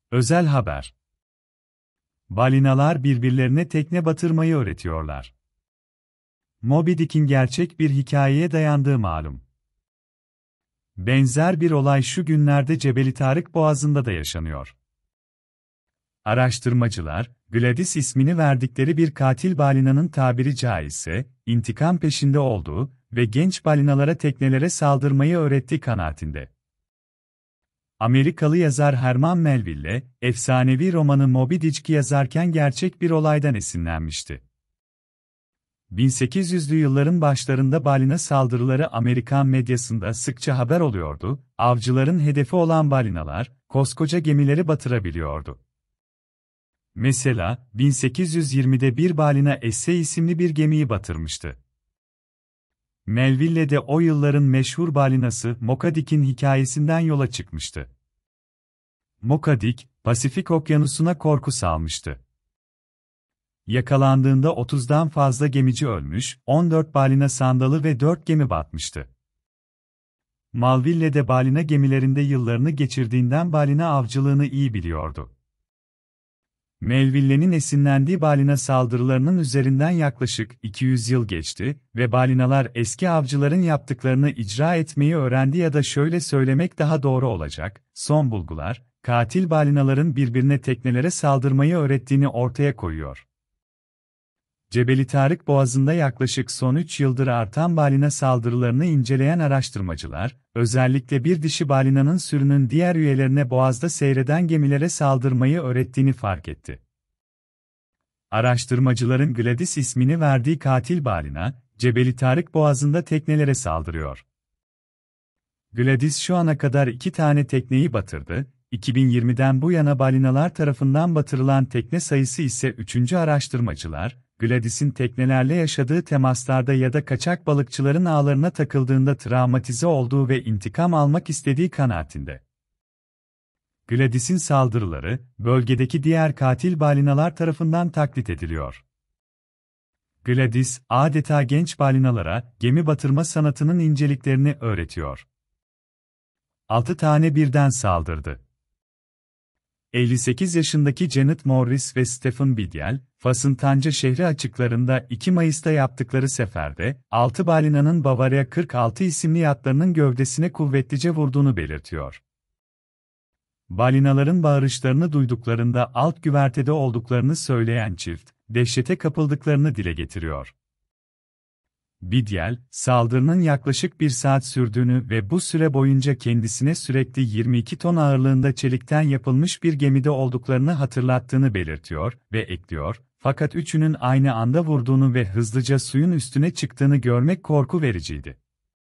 Özel haber. Balinalar birbirlerine tekne batırmayı öğretiyorlar. Moby Dick'in gerçek bir hikayeye dayandığı malum. Benzer bir olay şu günlerde Cebeli Tarık Boğazı'nda da yaşanıyor. Araştırmacılar, Gladys ismini verdikleri bir katil balinanın tabiri caizse, intikam peşinde olduğu ve genç balinalara teknelere saldırmayı öğrettiği kanaatinde. Amerikalı yazar Herman Melville, efsanevi romanı Moby Dick'i yazarken gerçek bir olaydan esinlenmişti. 1800'lü yılların başlarında balina saldırıları Amerikan medyasında sıkça haber oluyordu, avcıların hedefi olan balinalar, koskoca gemileri batırabiliyordu. Mesela, 1820'de bir balina Essey isimli bir gemiyi batırmıştı. Melville de o yılların meşhur balinası Mocha Dick'in hikayesinden yola çıkmıştı. Mocha Dick, Pasifik Okyanusu'na korku salmıştı. Yakalandığında 30'dan fazla gemici ölmüş, 14 balina sandalı ve 4 gemi batmıştı. Melville de balina gemilerinde yıllarını geçirdiğinden balina avcılığını iyi biliyordu. Melville'nin esinlendiği balina saldırılarının üzerinden yaklaşık 200 yıl geçti ve balinalar eski avcıların yaptıklarını icra etmeyi öğrendi ya da şöyle söylemek daha doğru olacak, son bulgular, katil balinaların birbirine teknelere saldırmayı öğrettiğini ortaya koyuyor. Cebeli Tarık Boğazı'nda yaklaşık son 3 yıldır artan balina saldırılarını inceleyen araştırmacılar, özellikle bir dişi balinanın sürünün diğer üyelerine boğazda seyreden gemilere saldırmayı öğrettiğini fark etti. Araştırmacıların Gladys ismini verdiği katil balina, Cebeli Tarık Boğazı'nda teknelere saldırıyor. Gladys şu ana kadar 2 tane tekneyi batırdı, 2020'den bu yana balinalar tarafından batırılan tekne sayısı ise 3. Araştırmacılar, Gladys'in teknelerle yaşadığı temaslarda ya da kaçak balıkçıların ağlarına takıldığında travmatize olduğu ve intikam almak istediği kanaatinde. Gladys'in saldırıları, bölgedeki diğer katil balinalar tarafından taklit ediliyor. Gladys, adeta genç balinalara gemi batırma sanatının inceliklerini öğretiyor. 6 tane birden saldırdı. 58 yaşındaki Janet Morris ve Stephen Bidyal, Fas'ın Tanca şehri açıklarında 2 Mayıs'ta yaptıkları seferde, 6 balinanın Bavaria 46 isimli yatlarının gövdesine kuvvetlice vurduğunu belirtiyor. Balinaların bağırışlarını duyduklarında alt güvertede olduklarını söyleyen çift, dehşete kapıldıklarını dile getiriyor. Bidyal, saldırının yaklaşık 1 saat sürdüğünü ve bu süre boyunca kendisine sürekli 22 ton ağırlığında çelikten yapılmış bir gemide olduklarını hatırlattığını belirtiyor ve ekliyor, fakat üçünün aynı anda vurduğunu ve hızlıca suyun üstüne çıktığını görmek korku vericiydi.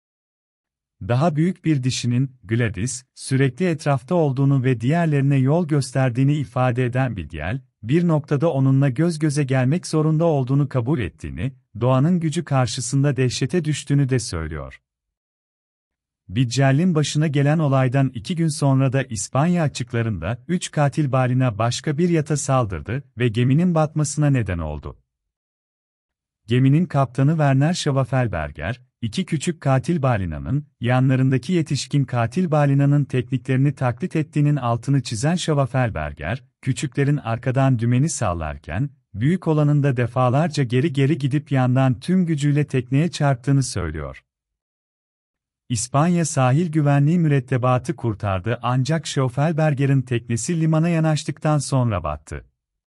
Daha büyük bir dişinin, Gladys, sürekli etrafta olduğunu ve diğerlerine yol gösterdiğini ifade eden Bidyal, bir noktada onunla göz göze gelmek zorunda olduğunu kabul ettiğini, doğanın gücü karşısında dehşete düştüğünü de söylüyor. Bidyal'in başına gelen olaydan 2 gün sonra da İspanya açıklarında 3 katil balina başka bir yata saldırdı ve geminin batmasına neden oldu. Geminin kaptanı Werner Schwafelberger, 2 küçük katil balinanın, yanlarındaki yetişkin katil balinanın tekniklerini taklit ettiğinin altını çizen Schwafelberger, küçüklerin arkadan dümeni sallarken, büyük olanın da defalarca geri gidip yandan tüm gücüyle tekneye çarptığını söylüyor. İspanya sahil güvenliği mürettebatı kurtardı ancak Schwafelberger'in teknesi limana yanaştıktan sonra battı.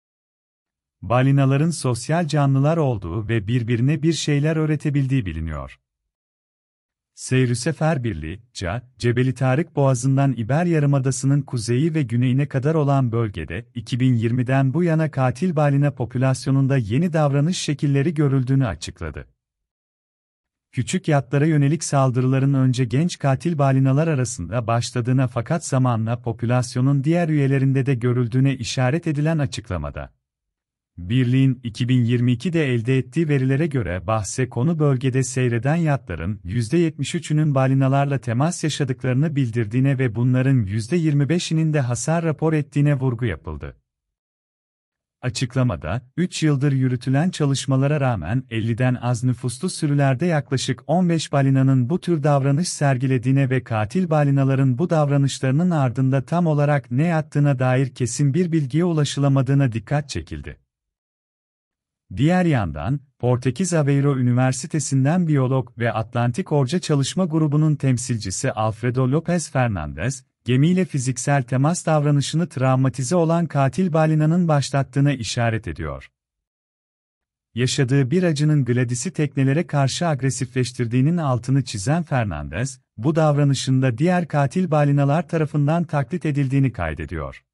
Balinaların sosyal canlılar olduğu ve birbirine bir şeyler öğretebildiği biliniyor. Seyrüsefer Birliği, Cebeli Tarık Boğazı'ndan İber Yarımadası'nın kuzeyi ve güneyine kadar olan bölgede, 2020'den bu yana katil balina popülasyonunda yeni davranış şekilleri görüldüğünü açıkladı. Küçük yatlara yönelik saldırıların önce genç katil balinalar arasında başladığına fakat zamanla popülasyonun diğer üyelerinde de görüldüğüne işaret edilen açıklamada. Birliğin 2022'de elde ettiği verilere göre bahse konu bölgede seyreden yatların %73'ünün balinalarla temas yaşadıklarını bildirdiğine ve bunların %25'inin de hasar rapor ettiğine vurgu yapıldı. Açıklamada, 3 yıldır yürütülen çalışmalara rağmen 50'den az nüfuslu sürülerde yaklaşık 15 balinanın bu tür davranış sergilediğine ve katil balinaların bu davranışlarının ardında tam olarak ne yattığına dair kesin bir bilgiye ulaşılamadığına dikkat çekildi. Diğer yandan, Portekiz Aveiro Üniversitesi'nden biyolog ve Atlantik Orca Çalışma Grubu'nun temsilcisi Alfredo López Fernández, gemiyle fiziksel temas davranışını travmatize olan katil balinanın başlattığına işaret ediyor. Yaşadığı bir acının Gladys'i teknelere karşı agresifleştirdiğinin altını çizen Fernandez, bu davranışında diğer katil balinalar tarafından taklit edildiğini kaydediyor.